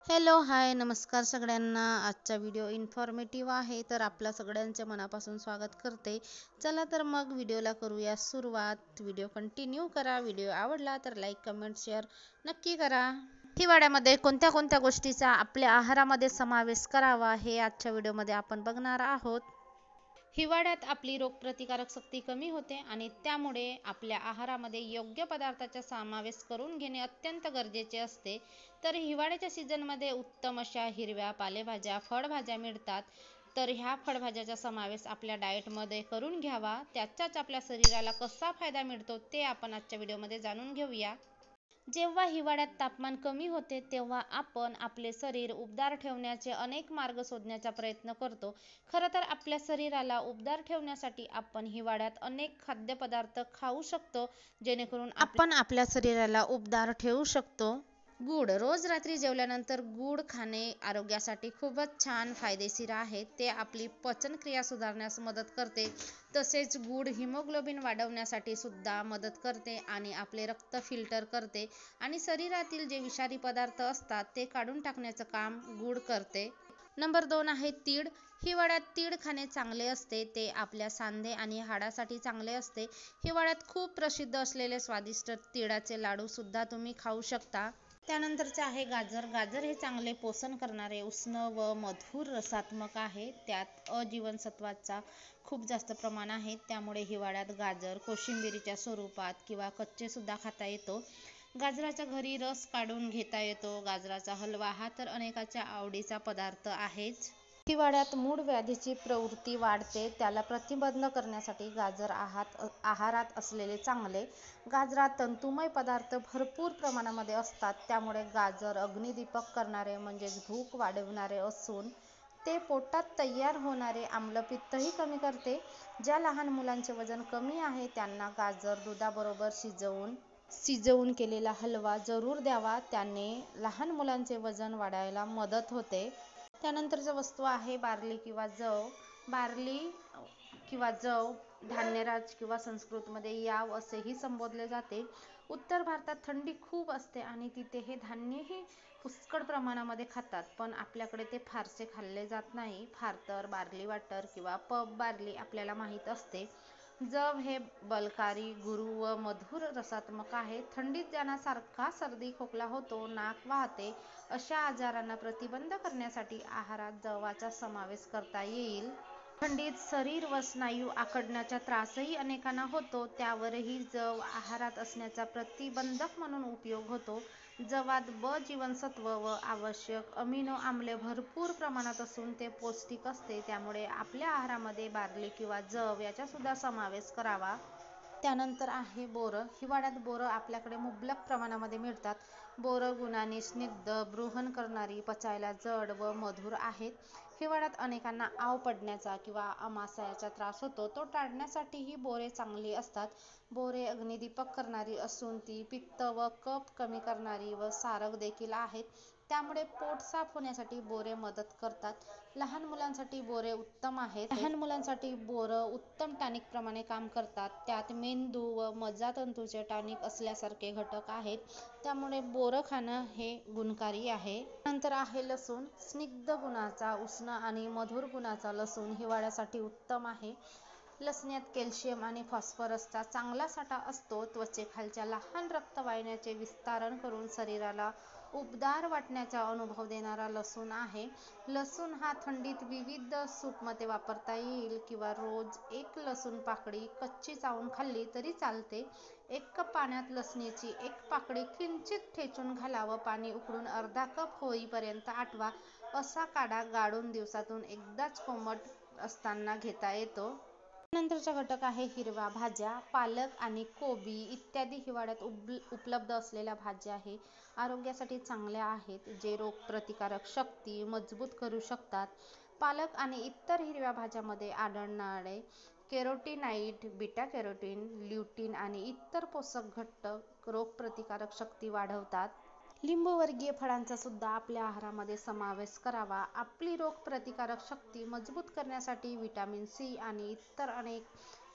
Hello, हाय, नमस्कार सगळ्यांना. आजचा व्हिडिओ इन्फॉर्मेटिव्ह आहे, तर आपल्या सगळ्यांचे मनापासून स्वागत करते. चला तर मग व्हिडिओला करूया सुरुवात. व्हिडिओ कंटिन्यू करा. व्हिडिओ आवडला तर लाईक, कमेंट, शेअर नक्की करा. हिवाळ्यामध्ये कोणत्या कोणत्या गोष्टीचा आपल्या आहारामध्ये समावेश करावा हे आजच्या व्हिडिओमध्ये आपण बघणार आहोत. हिवाळ्यात आपली रोगप्रतिकारक शक्ती कमी होते आणि त्यामुळे आपल्या आहारामध्ये योग्य पदार्थाचा समावेश करून घेणे अत्यंत गरजेचे असते. तर हिवाळ्याच्या सीझनमध्ये उत्तम अशा हिरव्या पालेभाज्या, फळभाज्या मिळतात. तर ह्या फळभाज्याचा समावेश आपल्या डाएटमध्ये करून घ्यावा. त्याचाच आपल्या शरीराला कसा फायदा मिळतो ते आपण आजच्या व्हिडिओमध्ये जाणून घेऊया. जेव्हा हिवाळ्यात तापमान कमी होते तेव्हा आपण आपले शरीर उबदार ठेवण्याचे अनेक मार्ग शोधण्याचा प्रयत्न करतो. खरं तर आपल्या शरीराला उबदार ठेवण्यासाठी आपण हिवाळ्यात अनेक खाद्यपदार्थ खाऊ शकतो, जेणेकरून आपण आपल्या शरीराला उबदार ठेवू शकतो. गूळ रोज रात्री जेवल्यानंतर गूळ खाणे आरोग्यासाठी खूपच छान फायदेशीर आहे. ते आपली पचनक्रिया सुधारण्यास मदत करते. तसेच गूळ हिमोग्लोबिन वाढवण्यासाठी सुद्धा मदत करते आणि आपले रक्त फिल्टर करते आणि शरीरातील जे विषारी पदार्थ असतात ते काढून टाकण्याचं काम गूळ करते. नंबर 2 आहे तीळ. हिवाळ्यात तीळ खाणे चांगले असते. ते आपल्या सांधे आणि हाडासाठी चांगले असते. हिवाळ्यात खूप प्रसिद्ध असलेले स्वादिष्ट तिळाचे लाडू सुद्धा तुम्ही खाऊ शकता. त्यानंतरचे आहे गाजर. गाजर हे चांगले पोषण करणारे, उष्ण व मधुर रसात्मक आहे. त्यात अजीवनसत्वाचा खूप जास्त प्रमाण आहे. त्यामुळे हिवाळ्यात गाजर कोशिंबिरीच्या स्वरूपात किंवा कच्चे सुद्धा खाता येतो. गाजराच्या घरी रस काढून घेता येतो. गाजराचा हलवा हा तर अनेकाच्या आवडीचा पदार्थ आहेच. हिवाळ्यात मूळ व्याधीची प्रवृत्ती वाढते, त्याला प्रतिबंध करण्यासाठी गाजर आहारात असलेले चांगले. गाजरात तंतुमय पदार्थ भरपूर प्रमाणामध्ये असतात. त्यामुळे गाजर अग्निदीपक करणारे म्हणजेच भूक वाढवणारे असून ते पोटात तयार होणारे आम्लपित्तही कमी करते. ज्या लहान मुलांचे वजन कमी आहे त्यांना गाजर दुधाबरोबर शिजवून केलेला हलवा जरूर द्यावा. त्याने लहान मुलांचे वजन वाढायला मदत होते. त्यानंतरची वस्तू आहे बार्ली किंवा जव. बार्ली किंवा जव धान्यराज किंवा संस्कृतमध्ये याव असेही संबोधले जाते. उत्तर भारतात थंडी खूप असते आणि तिथे हे धान्यही पुष्कळ प्रमाणामध्ये खातात, पण आपल्याकडे ते फारसे खाल्ले जात नाही. फार तर बार्ली वाटर किंवा पब बार्ली आपल्याला माहीत असते. जव हे बलकारी, गुरू व मधुर रसात्मक आहे. थंडीत ज्यांना सारखा सर्दी खोकला होतो, नाक वाहते, अशा आजारांना प्रतिबंध करण्यासाठी आहारात जवाचा समावेश करता येईल. थंडीत शरीर व स्नायू आखडण्याचा त्रासही अनेकांना होतो, त्यावरही जव आहारात असण्याचा प्रतिबंधक म्हणून उपयोग होतो. जवात ब जीवनसत्व व आवश्यक अमिनो आम्ले भरपूर प्रमाणात असून ते पौष्टिक असते. त्यामुळे आपल्या आहारामध्ये बार्ली किंवा जव याचा सुद्धा समावेश करावा. त्यानंतर आहे बोरं. हिवाळ्यात बोरं आपल्याकडे मुबलक प्रमाणामध्ये मिळतात. बोरं गुणांनी स्निग्ध, बृहण करणारी, पचायला जड व मधुर आहेत. हिवाळ्यात अनेकांना आव पडण्याचा किंवा आमाशयाचा त्रास होतो, तो टाळण्यासाठीही बोरे चांगली असतात. बोरे अग्निदीपक करणारी असून ती पित्त व कफ कमी करणारी व सारक देखील आहेत. त्यामुळे पोट साफ होण्यासाठी बोरे मदत करतात. लहान मुलांसाठी बोरे उत्तम आहेत. लहान मुलांसाठी बोरं उत्तम टॉनिक प्रमाणे काम करतात. त्यात मेंदू व मज्जातंतूचे टॉनिक असल्यासारखे घटक आहेत. त्यामुळे बोरं खाणं हे गुणकारी आहे. नंतर आहे लसूण. स्निग्ध गुणाचा, उष्ण आणि मधुर गुणाचा लसूण हिवाळ्यासाठी उत्तम आहे. लसण्यात कॅल्शियम आणि फॉस्फरसचा चांगला साठा असतो. त्वचेखालच्या लहान रक्तवाहिन्यांचे विस्तारण करून शरीराला उबदार वाटण्याचा अनुभव देणारा लसूण आहे. लसूण हा थंडीत विविध सूपमध्ये वापरता येईल किंवा रोज एक लसूण पाकळी कच्ची चावून खाल्ली तरी चालते. 1 कप पाण्यात लसणीची एक पाकळी किंचित ठेचून घाला व पाणी उकळून अर्धा कप होईपर्यंत आटवा. असा काढा गाळून दिवसातून एकदाच कोमट असताना घेता येतो. नंतरचा घटक आहे हिरव्या भाज्या. पालक आणि कोबी इत्यादी हिवाळ्यात उपलब्ध असलेल्या भाज्या आहे आरोग्यासाठी चांगल्या आहेत, जे रोगप्रतिकारक शक्ती मजबूत करू शकतात. पालक आणि इतर हिरव्या भाज्यांमध्ये आढळणारे कॅरोटीनॉइड, बीटा कॅरोटीन, ल्युटीन आणि इतर पोषक घटक रोगप्रतिकारक शक्ती वाढवतात. लिंबूवर्गीय फळांचा सुद्धा आपल्या आहारामध्ये समावेश करावा. आपली रोगप्रतिकारक शक्ती मजबूत करण्यासाठी व्हिटॅमिन सी आणि इतर अनेक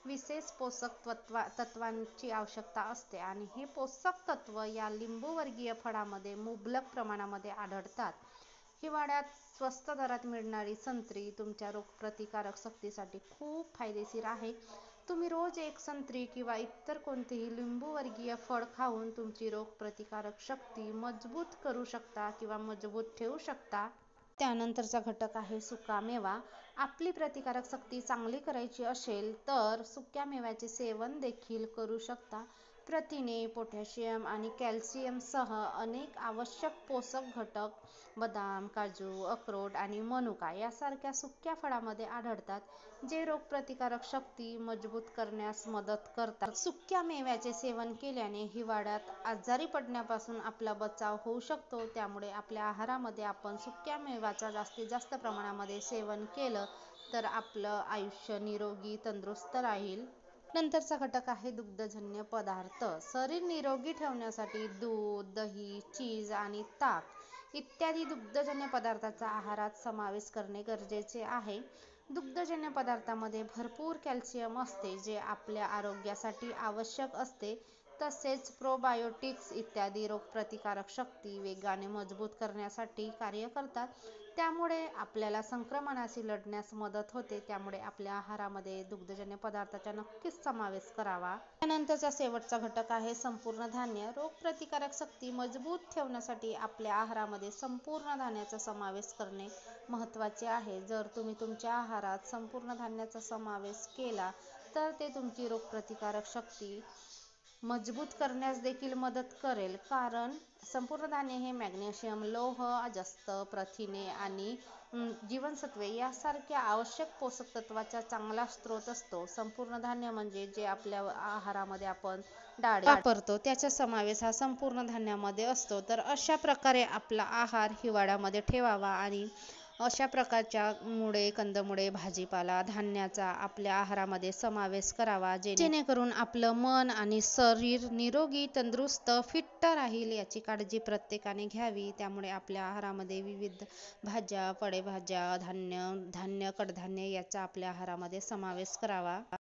विशेष पोषक तत्वांची आवश्यकता असते आणि हे पोषक तत्व या लिंबूवर्गीय फळामध्ये मुबलक प्रमाणामध्ये आढळतात. हिवाळ्यात स्वस्त दरात मिळणारी संत्री तुमच्या रोगप्रतिकारक शक्तीसाठी खूप फायदेशीर आहे. तुम्ही रोज एक संत्री किंवा इतर कोणतेही लिंबूवर्गीय फळ खाऊन तुमची रोगप्रतिकारक शक्ती मजबूत करू शकता किंवा मजबूत ठेवू शकता. त्यानंतरचा घटक आहे सुका मेवा. आपली प्रतिकारक शक्ती चांगली करायची असेल तर सुक्या मेव्याचे सेवन देखील करू शकता. प्रथिने, पोटॅशियम आणि कॅल्शियमसह अनेक आवश्यक पोषक घटक बदाम, काजू, अक्रोड आणि मनुका यासारख्या सुक्या फळांमध्ये आढळतात, जे रोगप्रतिकारक शक्ती मजबूत करण्यास मदत करतात. सुक्या मेव्याचे सेवन केल्याने हिवाळ्यात आजारी पडण्यापासून आपला बचाव होऊ शकतो. त्यामुळे आपल्या आहारामध्ये आपण सुक्या मेव्याचं जास्तीत जास्त प्रमाणामध्ये सेवन केलं तर आपलं आयुष्य निरोगी तंदुरुस्त राहील. नंतरचा घटक आहे दुग्धजन्य पदार्थ. शरीर निरोगी ठेवण्यासाठी दूध, दही, चीज आणि ताक इत्यादी दुग्धजन्य पदार्थांचा आहारात समावेश करणे गरजेचे आहे. दुग्धजन्य पदार्थांमध्ये भरपूर कॅल्शियम असते, जे आपल्या आरोग्यासाठी आवश्यक असते. तसेच प्रोबायोटिक्स इत्यादी रोगप्रतिकारक शक्ती वेगाने मजबूत करण्यासाठी कार्य करतात. त्यामुळे आपल्याला संक्रमणाशी लढण्यास मदत होते. त्यामुळे आपल्या आहारामध्ये दुग्धजन्य पदार्थांचा नक्कीच समावेश करावा. त्यानंतरचा शेवटचा घटक आहे संपूर्ण धान्य. रोगप्रतिकारक शक्ती मजबूत ठेवण्यासाठी आपल्या आहारामध्ये संपूर्ण धान्याचा समावेश करणे महत्त्वाचे आहे. जर तुम्ही तुमच्या आहारात संपूर्ण धान्याचा समावेश केला तर ते तुमची रोगप्रतिकारक शक्ती मजबूत करण्यास देखील मदत करेल. कारण संपूर्ण धान्य हे मॅग्नेशियम, लोह, जस्त, प्रथिने आणि जीवनसत्वे यासारख्या आवश्यक पोषक तत्वाचा चांगला स्रोत असतो. संपूर्ण धान्य म्हणजे जे आपल्या आहारामध्ये आपण डाळी वापरतो त्याचा समावेश हा संपूर्ण धान्यामध्ये असतो. तर अशा प्रकारे आपला आहार हिवाळ्यामध्ये ठेवावा आणि अशा प्रकारच्या मुळे, कंदमुळे, भाजीपाला, धान्याचा आपल्या आहारामध्ये समावेश करावा, जेणेकरून आपलं मन आणि शरीर निरोगी, तंदुरुस्त, फिट्ट राहील. याची काळजी प्रत्येकाने घ्यावी. त्यामुळे आपल्या आहारामध्ये विविध भाज्या, फळभाज्या, धान्य, कडधान्य याचा आपल्या आहारामध्ये समावेश करावा.